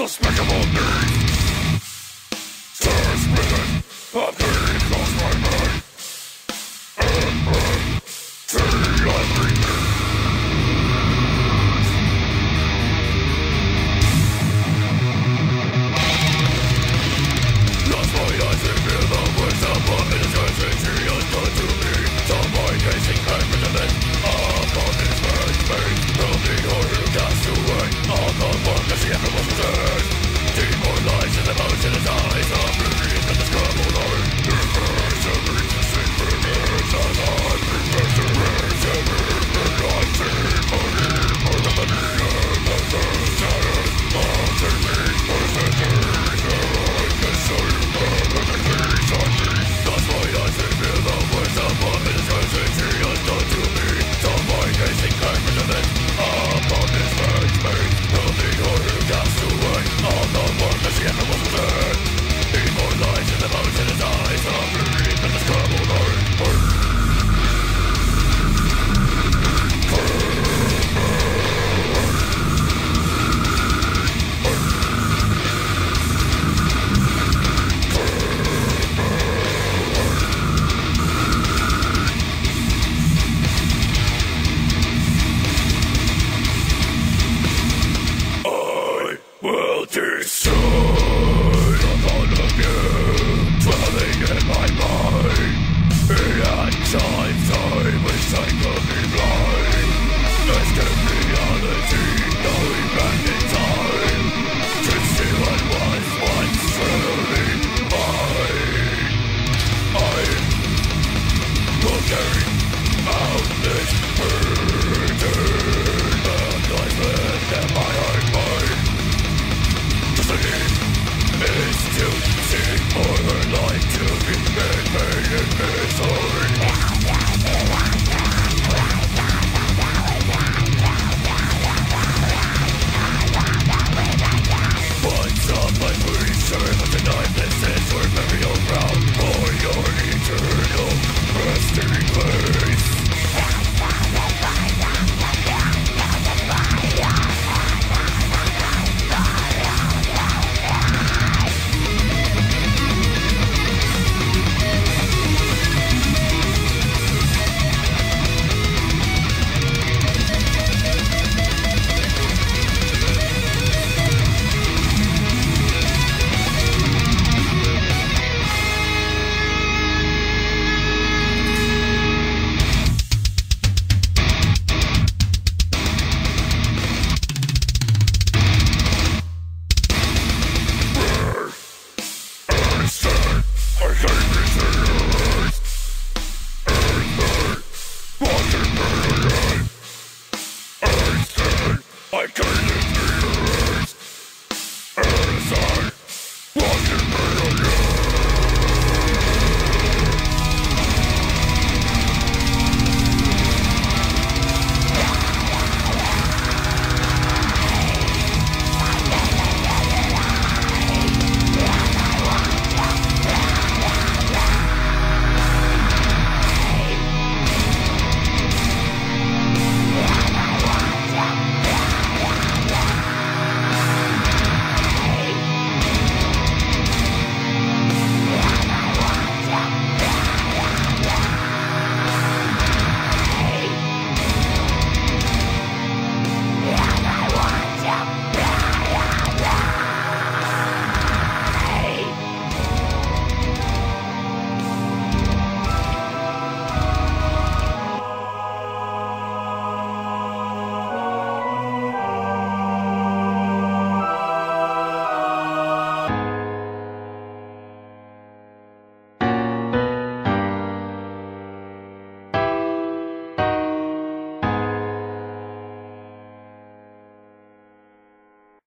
despicable me. Stars within, a pain fills my mind. And breath, see everything. Lost my eyes and feel the words of what it is she has done to me. Some my gazing confident upon his first face. From the horror cast away all the work that she ever was within. Demoralized in the motion in his eyes, a breeze that has crumbled on. Her face every distinct fingers as I prepare to raise ever. And I see for him for the mania that the shadows of me for centuries. I can show you the things on me. Lost my eyes and feel the words of what it is she has done to me. Some my gazing confident upon his first face. From the horror cast away all the work that she ever was within. Immortalized in the motion in his eyes, a breeze that has crumbled on. Will decide upon a view dwelling in my mind. At times I wish I could be blind. Escape reality, knowing back